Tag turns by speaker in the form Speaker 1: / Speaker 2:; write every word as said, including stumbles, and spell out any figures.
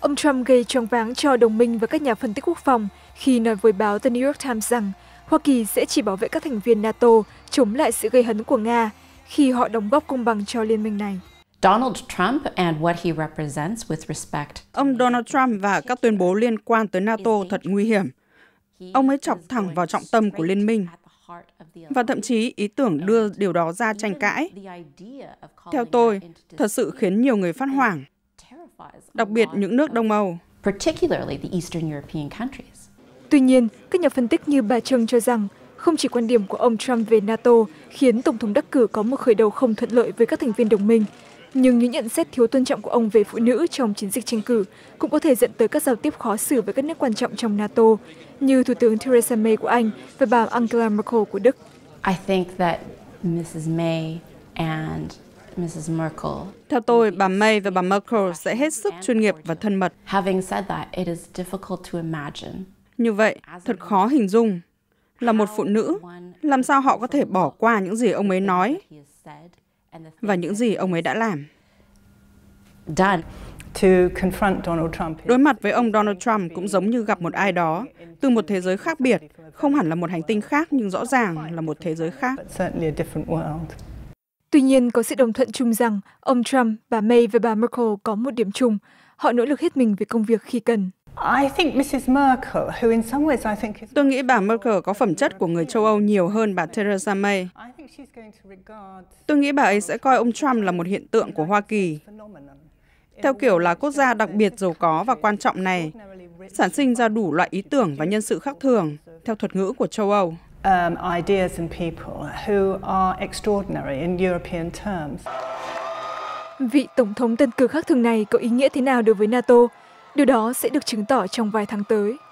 Speaker 1: Ông Trump gây choáng váng cho đồng minh và các nhà phân tích quốc phòng khi nói với báo The New York Times rằng Hoa Kỳ sẽ chỉ bảo vệ các thành viên NATO chống lại sự gây hấn của Nga khi họ đóng góp công bằng cho liên minh này.
Speaker 2: Donald Trump and what he represents with respect.
Speaker 3: Ông Donald Trump và các tuyên bố liên quan tới NATO thật nguy hiểm. Ông ấy chọc thẳng vào trọng tâm của liên minh và thậm chí ý tưởng đưa điều đó ra tranh cãi. Theo tôi, thật sự khiến nhiều người phát hoảng, đặc biệt những nước Đông Âu.
Speaker 1: Tuy nhiên, các nhà phân tích như bà Trương cho rằng không chỉ quan điểm của ông Trump về NATO khiến Tổng thống đắc cử có một khởi đầu không thuận lợi với các thành viên đồng minh, nhưng những nhận xét thiếu tôn trọng của ông về phụ nữ trong chiến dịch tranh cử cũng có thể dẫn tới các giao tiếp khó xử với các nước quan trọng trong NATO, như Thủ tướng Theresa May của Anh và bà Angela Merkel của Đức.
Speaker 2: I think that Missus May and Missus Merkel.
Speaker 3: Theo tôi, bà May và bà Merkel sẽ hết sức chuyên nghiệp và thân mật.
Speaker 2: Having said that, it is difficult to imagine.
Speaker 3: Như vậy, thật khó hình dung. Là một phụ nữ, làm sao họ có thể bỏ qua những gì ông ấy nói và những gì ông ấy đã làm. Đối mặt với ông Donald Trump cũng giống như gặp một ai đó từ một thế giới khác biệt, không hẳn là một hành tinh khác nhưng rõ ràng là một thế giới khác.
Speaker 1: Tuy nhiên, có sự đồng thuận chung rằng ông Trump, bà May và bà Merkel có một điểm chung. Họ nỗ lực hết mình về công việc khi cần.
Speaker 3: Tôi nghĩ bà Merkel có phẩm chất của người châu Âu nhiều hơn bà Theresa May. Tôi nghĩ bà ấy sẽ coi ông Trump là một hiện tượng của Hoa Kỳ. Theo kiểu là quốc gia đặc biệt giàu có và quan trọng này, sản sinh ra đủ loại ý tưởng và nhân sự khác thường, theo thuật ngữ của châu Âu.
Speaker 1: Vị Tổng thống tân cử khác thường này có ý nghĩa thế nào đối với NATO? Điều đó sẽ được chứng tỏ trong vài tháng tới.